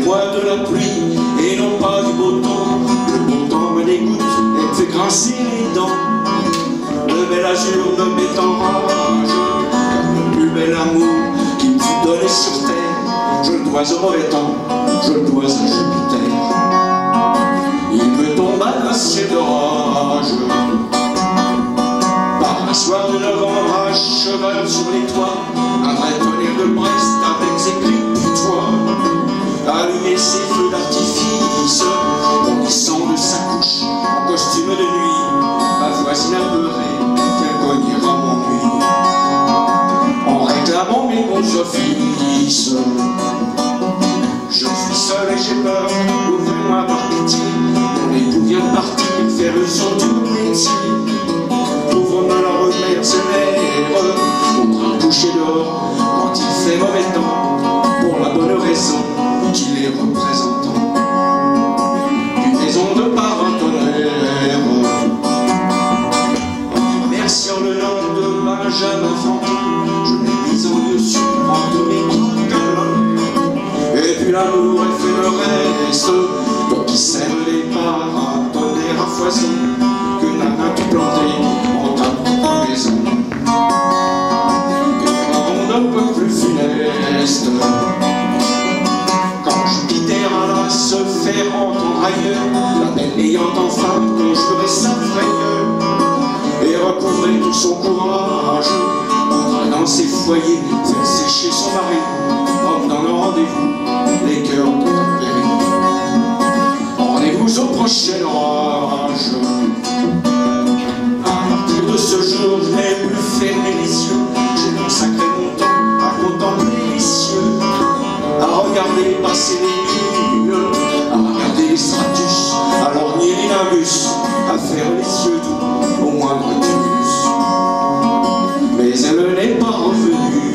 moi de la pluie et non pas du beau temps. Le beau temps me dégoûte et me fait grincer les dents. Le bel azur me met en rage, le plus bel amour qui me fut donné sur terre. Je le dois au mauvais temps, je le dois à Jupiter. Il me tombe à glacier d'orage. Par un soir de novembre à cheval sur les toits, un vrai tonnerre de Brest avec ses clips putois, allumer ses feux d'artifice, bondissant de sa couche en costume de nuit. Ma voisine apeurée, qu'elle cognera mon nuit, en réclamant mes bons offices. Je suis seul et j'ai peur, ouvrez-moi par pitié. Mon époux vient de partir faire son tour métier. Ouvre-moi la mercenaire, mon train couché dehors quand il fait mauvais temps, pour la bonne raison qu'il est représentant d'une maison de parrain tonnerre. En remerciant le nom de Benjamin Franklin, je l'ai mis en lieu suivant tous mes coups. Et puis l'amour elle fait le reste, donc il sert les parrains tonnerre à foison, que Nana tout planté en ta propre maison. Et un monde un peu plus funeste, quand Jupiter alla se faire entendre ailleurs, la belle ayant enfin conjuré sa frayeur et recouvrer tout son courage, pour dans ses foyers faire sécher son mari, comme dans le rendez-vous les cœurs tout tempérés. Rendez-vous au prochain orage. À partir de ce jour, je n'ai plus fermé les yeux. J'ai consacré mon temps à contempler les cieux, à regarder passer les lunes, à regarder les stratus, à lorgner les nimbus, à faire les yeux doux au moindre tumulus. Mais elle n'est pas revenue.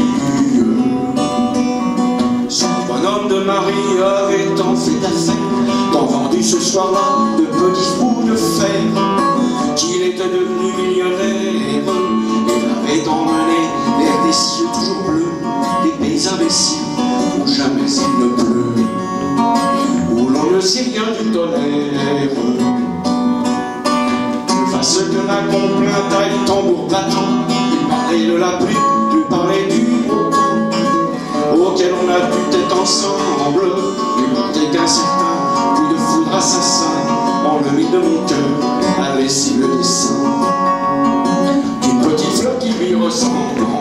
Son bonhomme de mari avait tant fait d'affaires, tant vendu ce soir-là de petits bouts de fer, qu'il était devenu millionnaire et l'avait emmené vers des cieux toujours bleus, des pays imbéciles où jamais il ne pleut, où l'on ne sait rien du tonnerre. Que fasse que la complainte aille tambour battant, lui parler de la pluie, lui parler du beau temps, auquel on a pu être ensemble, lui montrer qu'un certain coup de foudre assassin, dans le vide de mon cœur, a laissé le dessin d'une petite fleur qui lui ressemble.